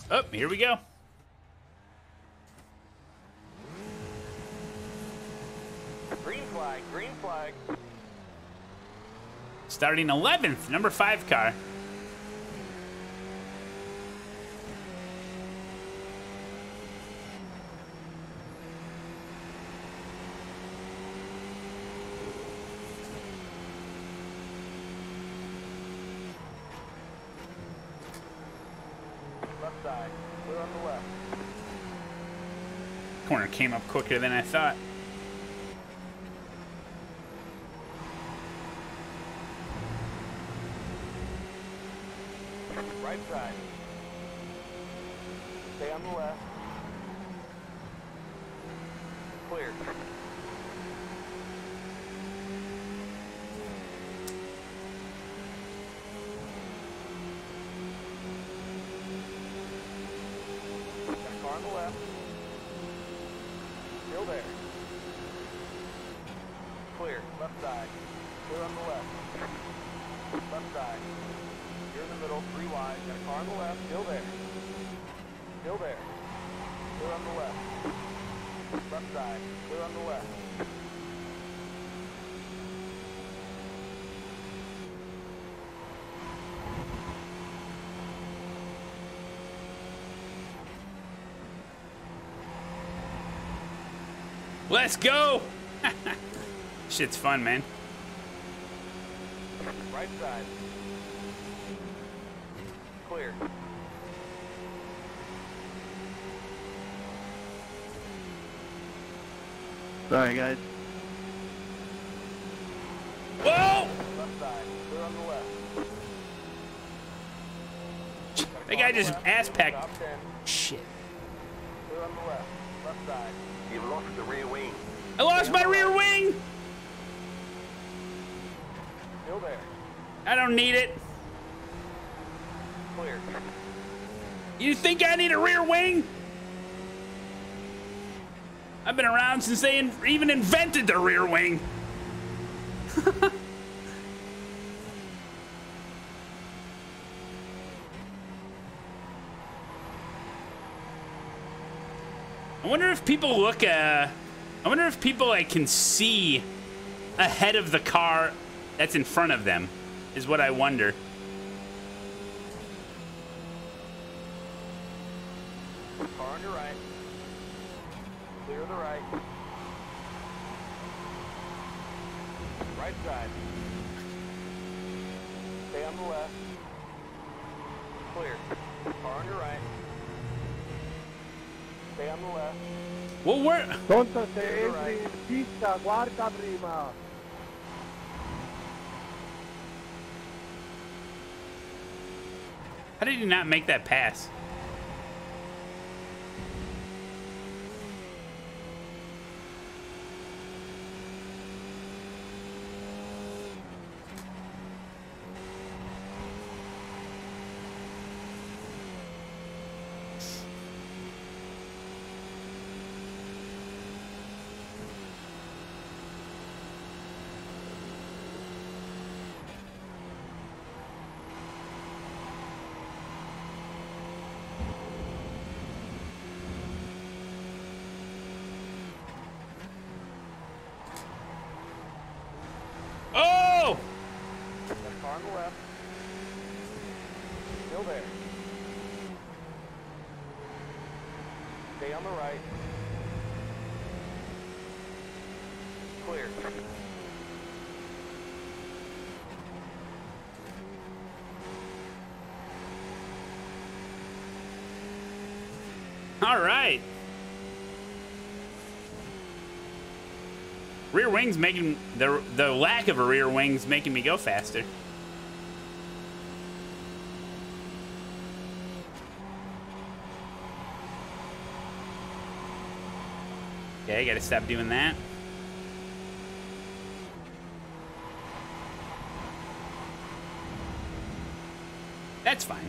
Oh, here we go. Green flag, green flag. Starting 11th, number 5 car. Left side, clear on the left. Corner came up quicker than I thought. Right side. Stay on the left. Clear. Got a car on the left. Still there. Clear. Left side. Clear on the left. Left side. You're in the middle, 3 wide. Got a car on the left. Still there. Still there. Clear on the left. Left side. Clear on the left. Let's go! Shit's fun, man. Right side. Clear. Sorry, guys. Whoa! Left side. Clear on the left. That guy just ass packed. Top 10. Shit. Clear on the left. Left side. You've lost the rear wing. I lost my rear wing! Still there. I don't need it. Clear. You think I need a rear wing? I've been around since they even invented the rear wing. I wonder if people look I wonder if people like can see ahead of the car that's in front of them is what I wonder. Car on your right. Clear the right. Right side. Stay on the left. Clear. Car on your right. Stay on the left. Well, where? Tonto, se entri in pista, guarda prima. How did he not make that pass? Oh! Got a car on the left. Still there. Stay on the right. Clear. All right. Rear wings making the lack of a rear wing's making me go faster. Okay, I gotta stop doing that. That's fine.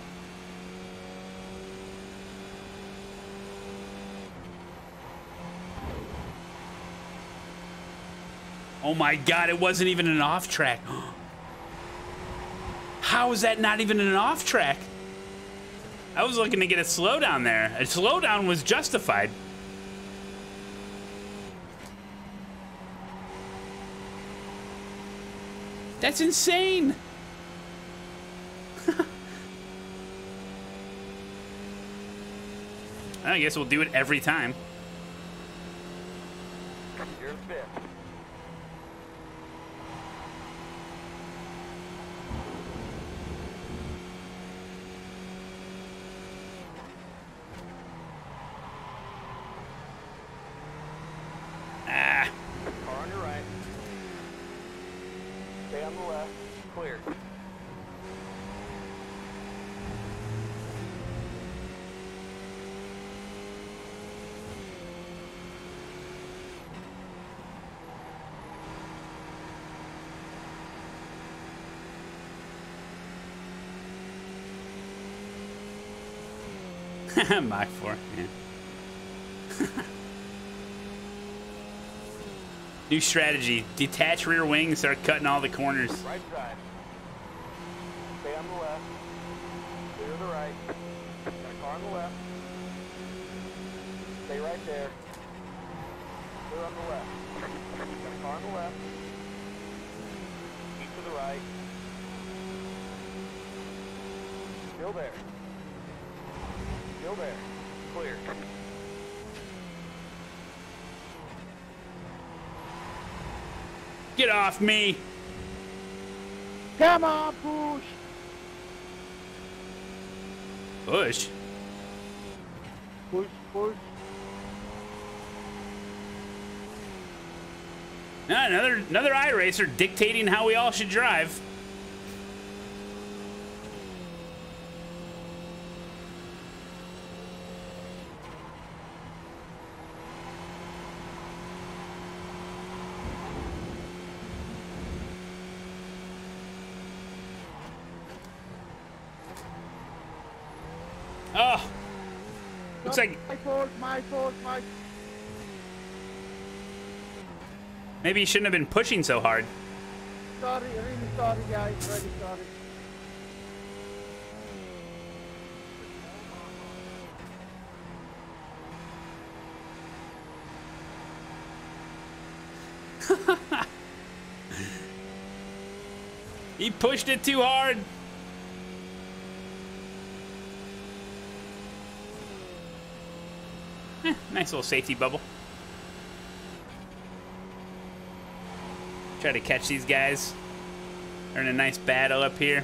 Oh my God, it wasn't even an off track. How is that not even an off track? I was looking to get a slowdown there. A slowdown was justified. That's insane. I guess we'll do it every time. You're in fifth. Ah. Car on your right. Stay on the left. Clear. Mach 4, yeah. New strategy. Detach rear wing and start cutting all the corners. Right side. Stay on the left. Clear to the right. Got a car on the left. Stay right there. Clear on the left. Got a car on the left. Keep to the right. Still there. Still there. Clear. Get off me! Come on, push. Push. Push, push. Another iRacer dictating how we all should drive. Oh, looks like My fault, my fault, my... maybe you shouldn't have been pushing so hard. Sorry, really sorry, guys, really sorry. He pushed it too hard. Nice little safety bubble. Try to catch these guys. They're in a nice battle up here.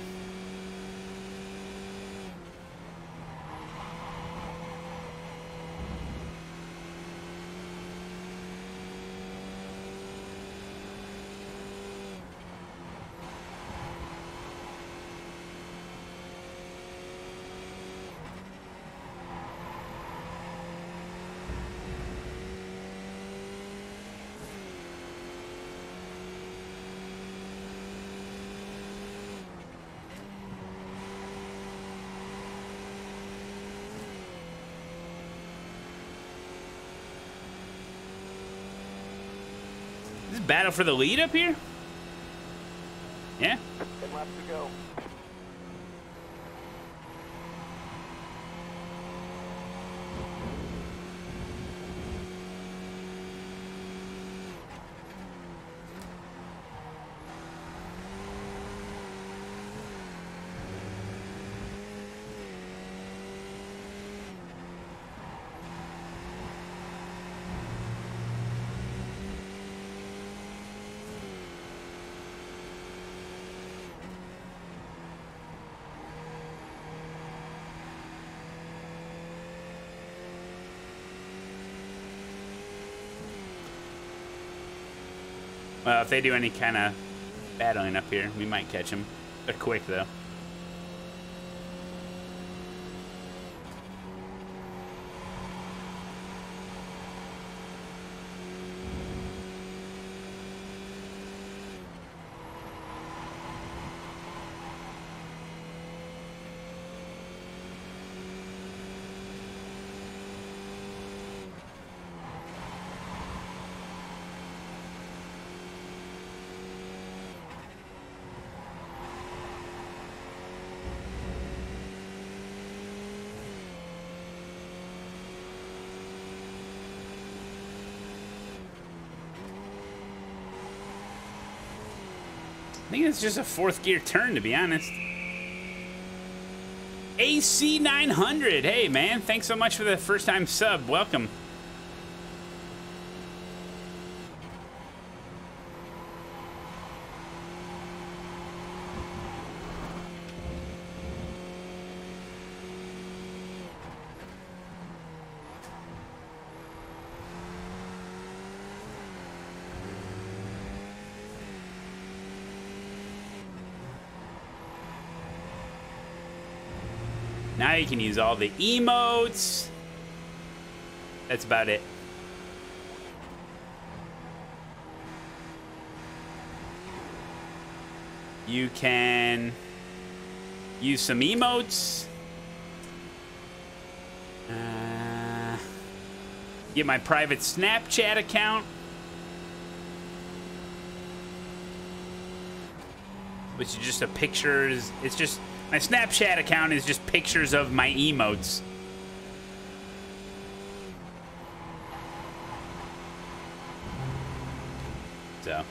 This is battle for the lead up here? Yeah. 10 laps to go. Well, if they do any kind of battling up here, we might catch them. They're quick, though. think it's just a fourth gear turn, to be honest. AC 900. Hey, man. Thanks so much for the first time sub. Welcome. Now you can use all the emotes. That's about it. You can use some emotes. Get my private Snapchat account, which is just a pictures. It's just my Snapchat account is just pictures of my emotes. So.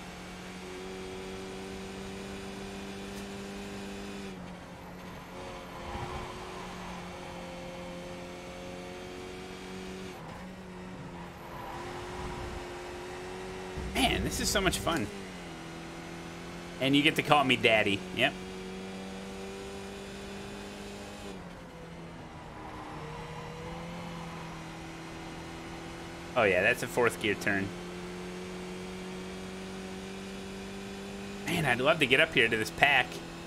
Man, this is so much fun. And you get to call me Daddy. Yep. Oh yeah, that's a fourth gear turn. Man, I'd love to get up here to this pack.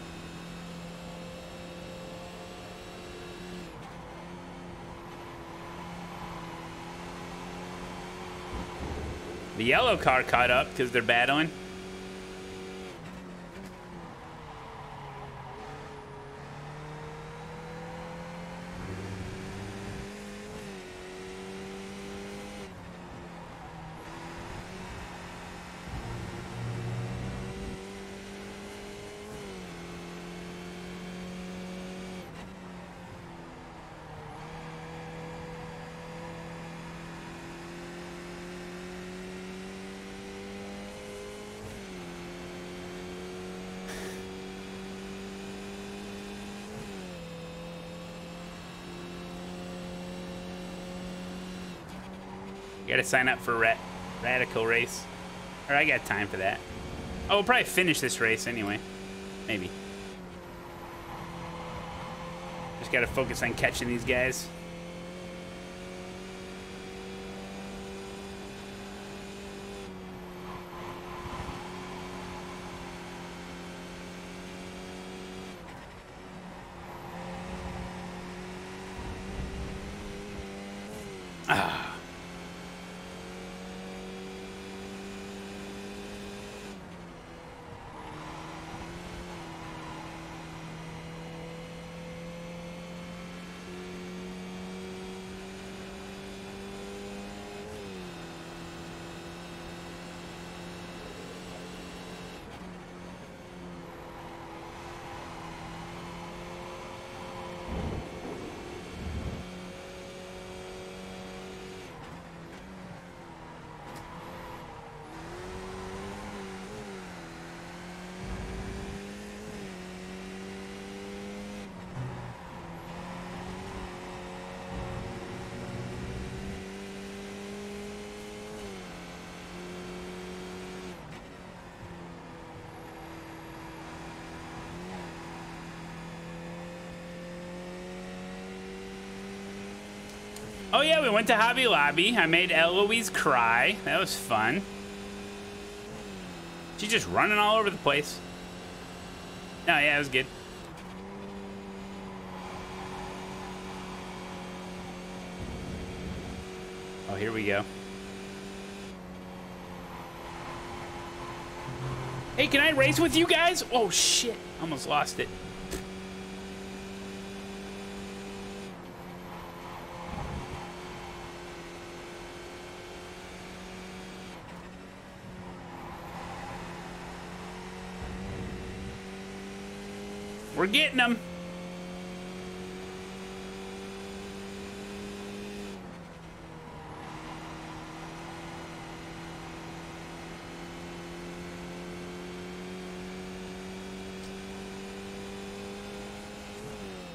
The yellow car caught up because they're battling. Gotta sign up for Radical Race. Or I got time for that. Oh, we'll probably finish this race anyway. Maybe. Just gotta focus on catching these guys. Ah. Oh yeah, we went to Hobby Lobby. I made Eloise cry. That was fun. She's just running all over the place. Oh yeah, it was good. Oh, here we go. Hey, can I race with you guys? Oh shit, almost lost it. We're getting them.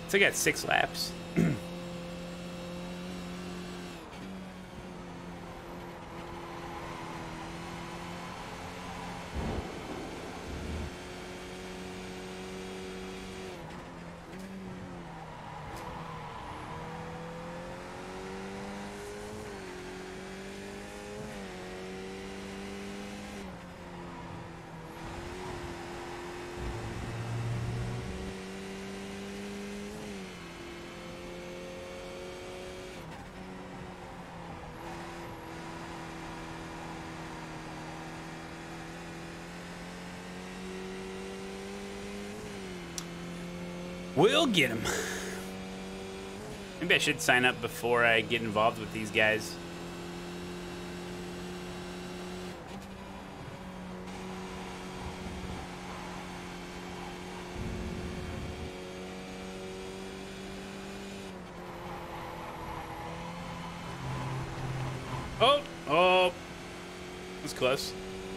So I got 6 laps. We'll get him. Maybe I should sign up before I get involved with these guys. Oh, that's close.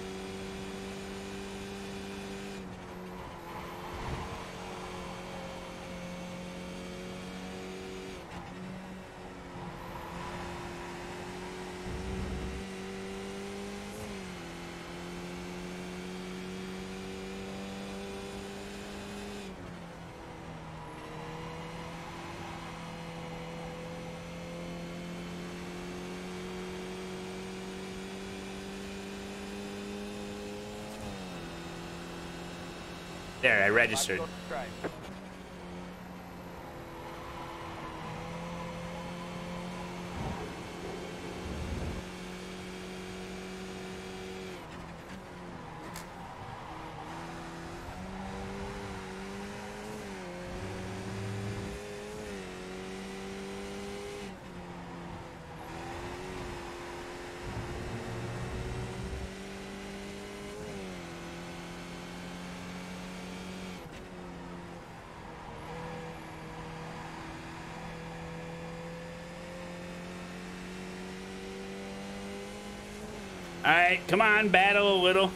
There, I registered. All right, come on, battle a little.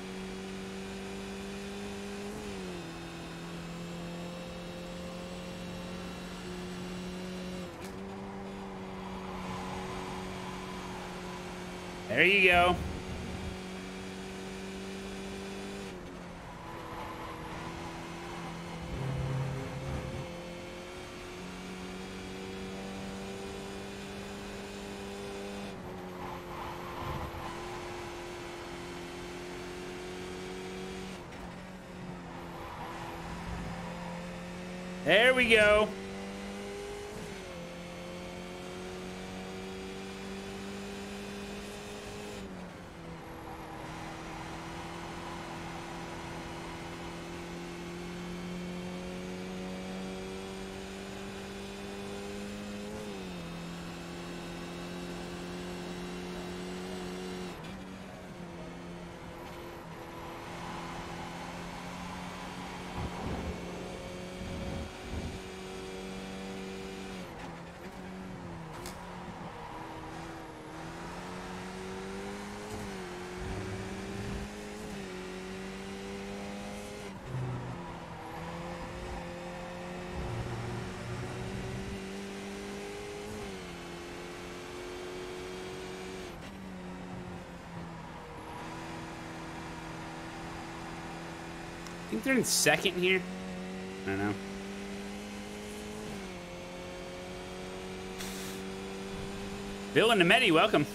There you go. There we go. I think they're in second here. I don't know. Bill and Nemeti, welcome.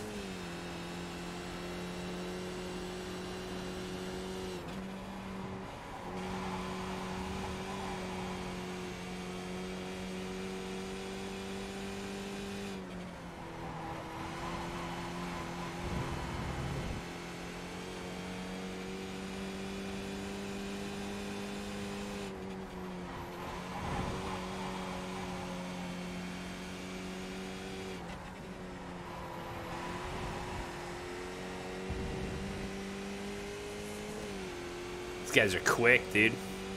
These guys are quick, dude.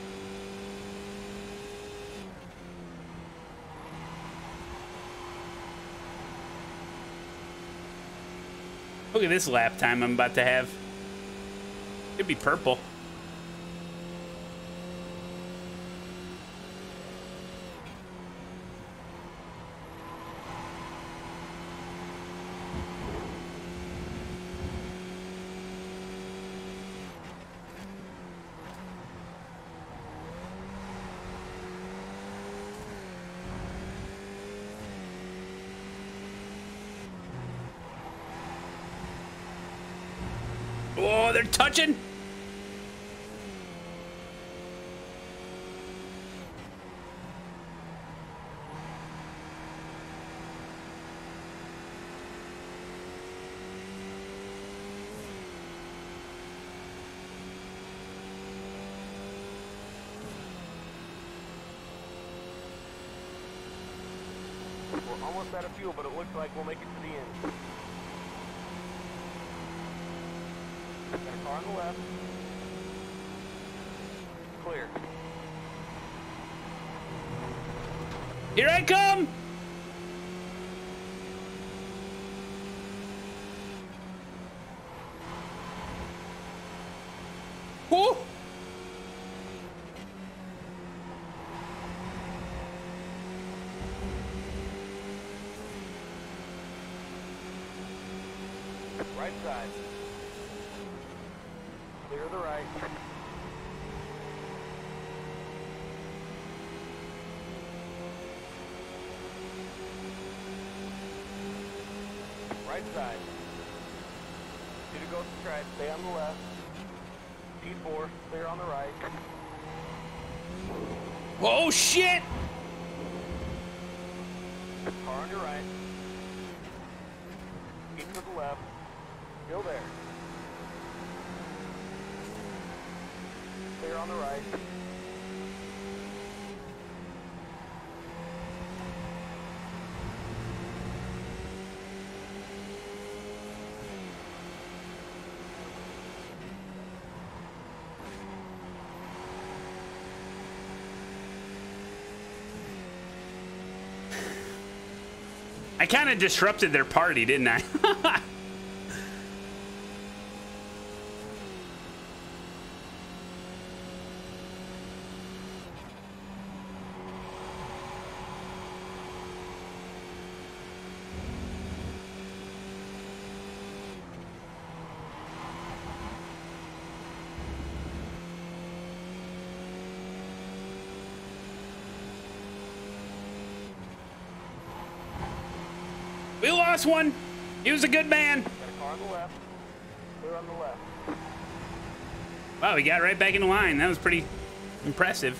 Look at this lap time I'm about to have. Could be purple. they're touching. We're almost out of fuel, but it looks like we'll make it to the end. Got a car on the left. Clear. Here I come. Woo. Right side. Clear the right. Right side. 2 to go straight. Stay on the left. P4. Clear on the right. Oh shit. Car on your right. Keep to the left. Still there. Clear on the right. I kind of disrupted their party, didn't I? We lost one. He was a good man. Got a car on the left. Clear on the left. Wow, he got right back in line. That was pretty impressive.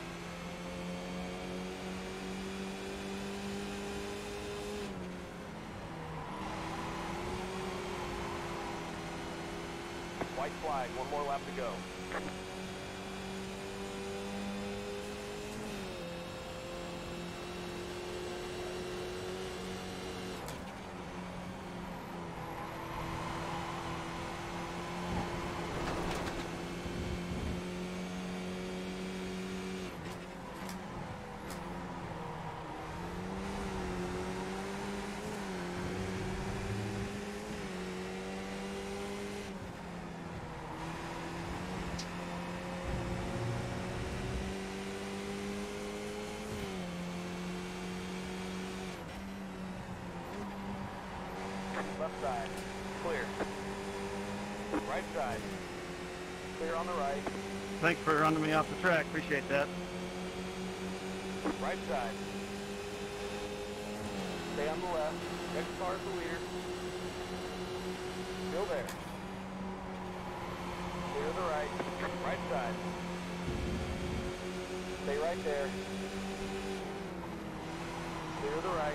White flag. One more lap to go. Left side. Clear. Right side. Clear on the right. Thanks for running me off the track. Appreciate that. Right side. Stay on the left. Next car to the leader. Still there. Clear the right. Right side. Stay right there. Clear the right.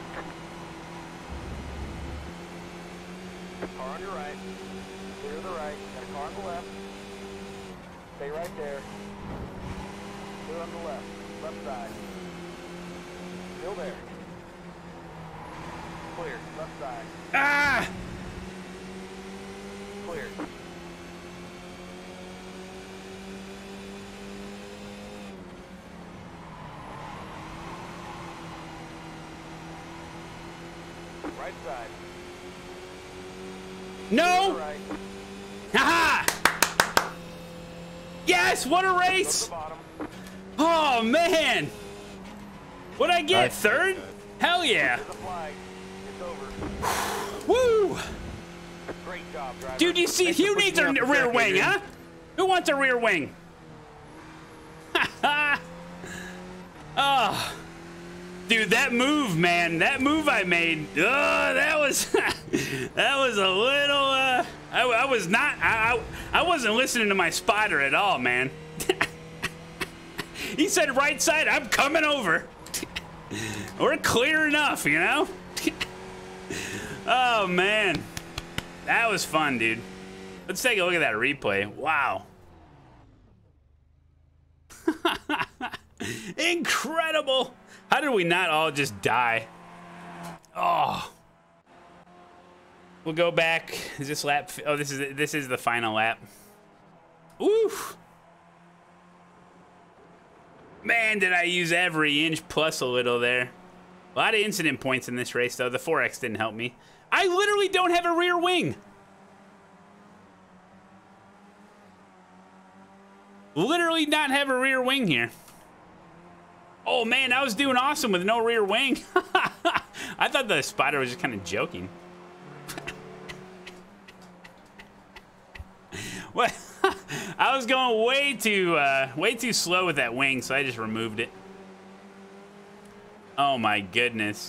Car on your right. Clear the right. Got a car on the left. Stay right there. Clear on the left. Left side. Still there. Clear. Left side. Ah! Clear. Right side. No! Right. Haha! Yes, what a Go to race! the bottom. Oh man! What'd I get? Third? Hell yeah! There's a flag. It's over. Woo! Great job, driver. Dude, you see, Thanks for who pushing needs me a off the rear track, wing, Adrian. huh? Who wants a rear wing? Oh, Dude, that move, man, that move I made, oh, that was, that was a little, I wasn't listening to my spotter at all, man. He said right side, I'm coming over. We're clear enough, you know? Oh, man. That was fun, dude. Let's take a look at that replay. Wow. Incredible. How did we not all just die? Oh. We'll go back. Is this lap? Oh, this is the final lap. Oof. Man, did I use every inch plus a little there. A lot of incident points in this race, though. The 4X didn't help me. I literally don't have a rear wing. Literally not have a rear wing here. Oh, man, I was doing awesome with no rear wing. I thought the spotter was just kind of joking. What? I was going way too slow with that wing, so I just removed it. Oh my goodness.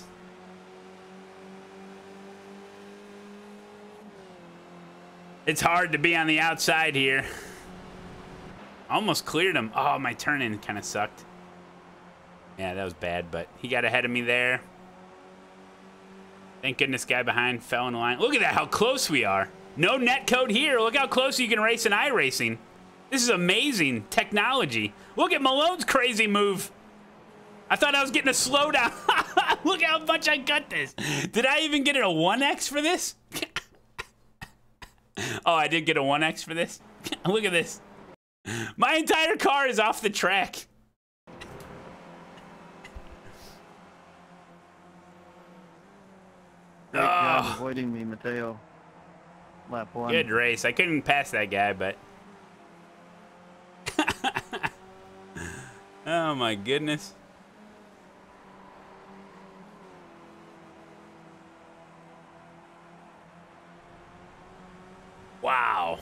It's hard to be on the outside here. Almost cleared him. Oh, my turn-in kind of sucked. Yeah, that was bad, but he got ahead of me there. Thank goodness guy behind fell in line. Look at that, how close we are. No net code here. Look how close you can race in iRacing. This is amazing technology. Look at Malone's crazy move. I thought I was getting a slowdown. Look how much I cut this. Did I even get a 1X for this? Oh, I did get a 1X for this? Look at this. My entire car is off the track. Great job avoiding me, Mateo. Lap 1. Good race. I couldn't pass that guy, but... Oh, my goodness. Wow.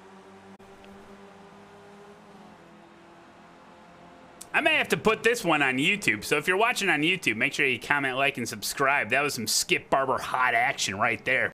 I may have to put this one on YouTube. So if you're watching on YouTube, make sure you comment, like, and subscribe. That was some Skip Barber hot action right there.